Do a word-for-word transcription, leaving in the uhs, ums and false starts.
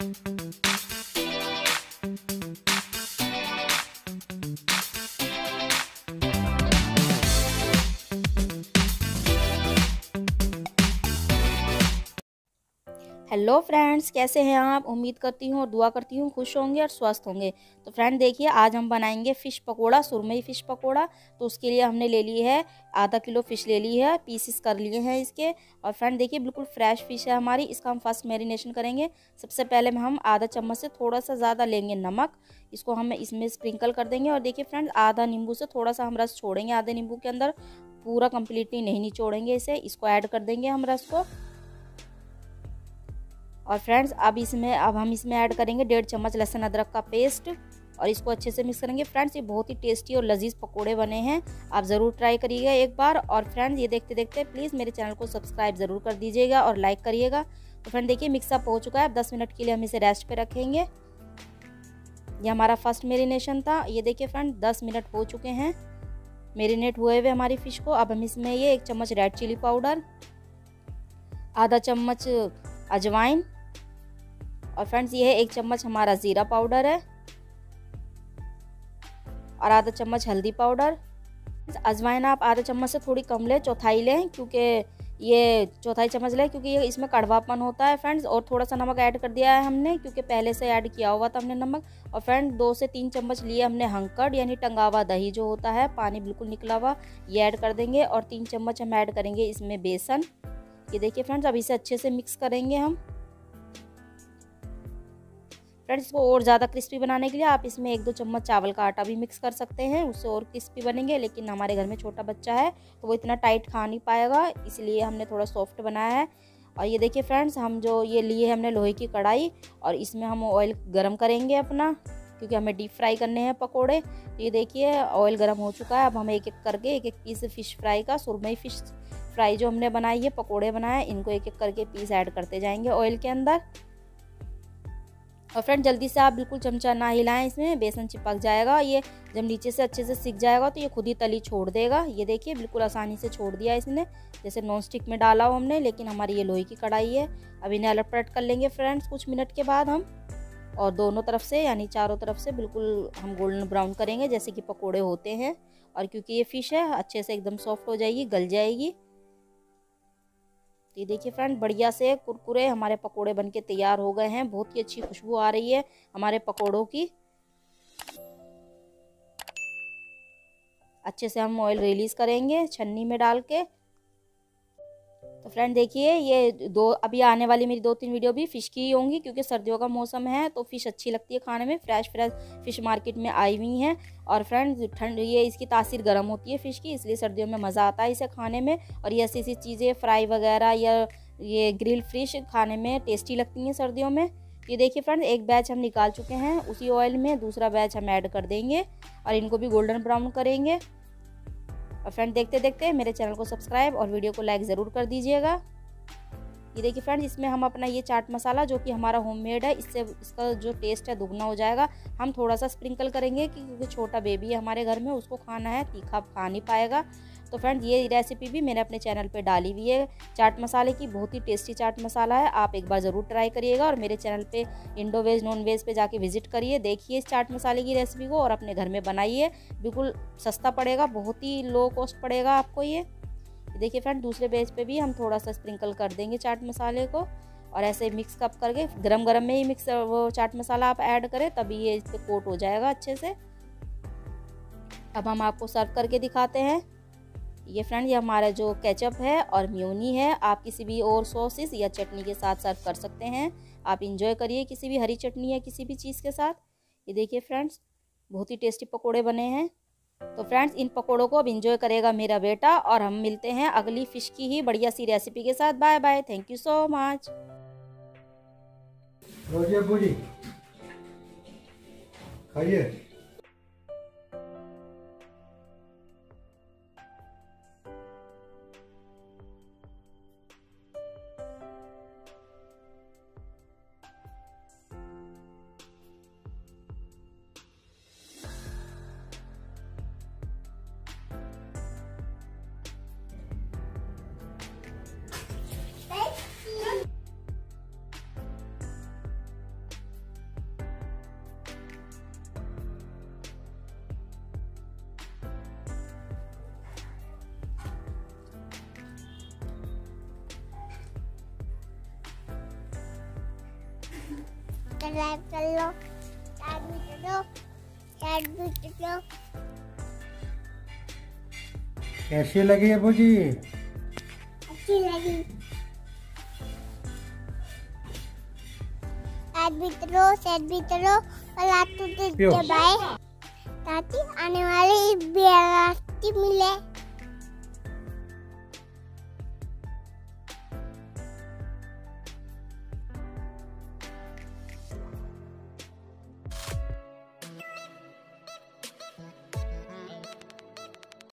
Hello friends, कैसे हैं आप। उम्मीद करती हूँ और दुआ करती हूँ खुश होंगे और स्वस्थ होंगे। तो फ्रेंड देखिए, आज हम बनाएंगे फ़िश पकोड़ा, सुरमई फ़िश पकोड़ा। तो उसके लिए हमने ले ली है आधा किलो फ़िश ले ली है, पीसेस कर लिए हैं इसके। और फ्रेंड देखिए, बिल्कुल फ्रेश फ़िश है हमारी। इसका हम फर्स्ट मैरिनेशन करेंगे। सबसे पहले में हम आधा चम्मच से थोड़ा सा ज़्यादा लेंगे नमक, इसको हम इसमें स्प्रिंकल कर देंगे। और देखिए फ्रेंड्स, आधा नींबू से थोड़ा सा हम रस छोड़ेंगे आधे नींबू के अंदर, पूरा कम्प्लीटली नहीं निचोड़ेंगे इसे। इसको ऐड कर देंगे हम रस को। और फ्रेंड्स अब इसमें अब हम इसमें ऐड करेंगे डेढ़ चम्मच लहसुन अदरक का पेस्ट और इसको अच्छे से मिक्स करेंगे। फ्रेंड्स ये बहुत ही टेस्टी और लजीज पकोड़े बने हैं, आप ज़रूर ट्राई करिएगा एक बार। और फ्रेंड्स ये देखते देखते प्लीज़ मेरे चैनल को सब्सक्राइब ज़रूर कर दीजिएगा और लाइक करिएगा। तो फ्रेंड देखिए, मिक्सअप हो चुका है। अब दस मिनट के लिए हम इसे रेस्ट पे रखेंगे। ये हमारा फर्स्ट मेरिनेशन था। ये देखिए फ्रेंड, दस मिनट हो चुके हैं मेरिनेट हुए हुए हमारी फ़िश को। अब हम इसमें ये एक चम्मच रेड चिली पाउडर, आधा चम्मच अजवाइन, और फ्रेंड्स ये है एक चम्मच हमारा ज़ीरा पाउडर है, और आधा चम्मच हल्दी पाउडर। अजवाइन आप आधा चम्मच से थोड़ी कम लें, चौथाई लें, क्योंकि ये चौथाई चम्मच लें क्योंकि ये इसमें कड़वापन होता है फ्रेंड्स। और थोड़ा सा नमक ऐड कर दिया है हमने, क्योंकि पहले से ऐड किया हुआ था हमने नमक। और फ्रेंड दो से तीन चम्मच लिए हमने हंकड़ यानी टंगा हुआ दही जो होता है, पानी बिल्कुल निकला हुआ, ये ऐड कर देंगे। और तीन चम्मच हम ऐड करेंगे इसमें बेसन। ये देखिए फ्रेंड्स, अब इसे अच्छे से मिक्स करेंगे हम। फ्रेंड्स इसको और ज़्यादा क्रिस्पी बनाने के लिए आप इसमें एक दो चम्मच चावल का आटा भी मिक्स कर सकते हैं, उससे और क्रिस्पी बनेंगे। लेकिन हमारे घर में छोटा बच्चा है तो वो इतना टाइट खा नहीं पाएगा, इसलिए हमने थोड़ा सॉफ्ट बनाया है। और ये देखिए फ्रेंड्स, हम जो ये लिए हमने लोहे की कढ़ाई, और इसमें हम ऑयल गरम करेंगे अपना, क्योंकि हमें डीप फ्राई करने हैं पकोड़े। तो ये देखिए ऑयल गरम हो चुका है। अब हम एक एक करके एक एक पीस फ़िश फ्राई का, सुरमई फ़िश फ्राई जो हमने बनाई है, पकोड़े बनाए, इनको एक एक करके पीस ऐड करते जाएंगे ऑयल के अंदर। और फ्रेंड जल्दी से आप बिल्कुल चमचा ना हिलाएं, इसमें बेसन चिपक जाएगा। ये जब नीचे से अच्छे से सिक जाएगा तो ये खुद ही तली छोड़ देगा। ये देखिए बिल्कुल आसानी से छोड़ दिया इसने, जैसे नॉन स्टिक में डाला हो हमने, लेकिन हमारी ये लोहे की कढ़ाई है। अब इन्हें अलट पलट कर लेंगे फ्रेंड्स कुछ मिनट के बाद हम, और दोनों तरफ से यानी चारों तरफ से बिल्कुल हम गोल्डन ब्राउन करेंगे जैसे कि पकोड़े होते हैं। और क्योंकि ये फ़िश है अच्छे से एकदम सॉफ्ट हो जाएगी, गल जाएगी। तो ये देखिए फ्रेंड, बढ़िया से कुरकुरे हमारे पकोड़े बनके तैयार हो गए हैं। बहुत ही अच्छी खुशबू आ रही है हमारे पकोड़ों की। अच्छे से हम ऑयल रिलीज करेंगे छन्नी में डाल के। तो फ्रेंड देखिए, ये दो अभी आने वाली मेरी दो तीन वीडियो भी फ़िश की ही होंगी, क्योंकि सर्दियों का मौसम है तो फ़िश अच्छी लगती है खाने में। फ्रेश फ्रेश फ़िश मार्केट में आई हुई हैं। और फ्रेंड ठंड ये इसकी तासीर गर्म होती है फ़िश की, इसलिए सर्दियों में मज़ा आता है इसे खाने में। और ये ऐसी ऐसी चीज़ें फ्राई वगैरह या ये ग्रिल फ़िश खाने में टेस्टी लगती हैं सर्दियों में। ये देखिए फ्रेंड, एक बैच हम निकाल चुके हैं उसी ऑयल में, दूसरा बैच हम ऐड कर देंगे और इनको भी गोल्डन ब्राउन करेंगे। और फ्रेंड देखते देखते मेरे चैनल को सब्सक्राइब और वीडियो को लाइक ज़रूर कर दीजिएगा। ये देखिए फ्रेंड्स, इसमें हम अपना ये चाट मसाला जो कि हमारा होममेड है, इससे इसका जो टेस्ट है दुगना हो जाएगा। हम थोड़ा सा स्प्रिंकल करेंगे क्योंकि छोटा बेबी है हमारे घर में, उसको खाना है, तीखा खा नहीं पाएगा। तो फ्रेंड्स ये रेसिपी भी मैंने अपने चैनल पे डाली हुई है चाट मसाले की, बहुत ही टेस्टी चाट मसाला है, आप एक बार ज़रूर ट्राई करिएगा। और मेरे चैनल पे इंडो वेज नॉन वेज पे जाके विजिट करिए, देखिए इस चाट मसाले की रेसिपी को और अपने घर में बनाइए। बिल्कुल सस्ता पड़ेगा, बहुत ही लो कॉस्ट पड़ेगा आपको ये। देखिए फ्रेंड, दूसरे बेच पे भी हम थोड़ा सा स्प्रिंकल कर देंगे चाट मसाले को, और ऐसे मिक्स कप करके गरम गरम में ही मिक्स वो चाट मसाला आप ऐड करें, तभी ये इस पे कोट हो जाएगा अच्छे से। अब हम आपको सर्व करके दिखाते हैं। ये फ्रेंड, ये हमारा जो केचप है और म्योनी है, आप किसी भी और सॉसेस या चटनी के साथ सर्व कर सकते हैं। आप इंजॉय करिए किसी भी हरी चटनी या किसी भी चीज़ के साथ। ये देखिए फ्रेंड्स, बहुत ही टेस्टी पकोड़े बने हैं। तो फ्रेंड्स इन पकोड़ों को अब इंजॉय करेगा मेरा बेटा, और हम मिलते हैं अगली फ़िश की ही बढ़िया सी रेसिपी के साथ। Bye bye, thank you so much. खाइए। सब्सक्राइब कर लो, शेयर भी करो, शेयर भी करो। कैसी लगी अबू जी? अच्छी लगी। शेयर भी करो, शेयर भी करो और आप तो बाय ताकि आने वाली वीडियो मिले।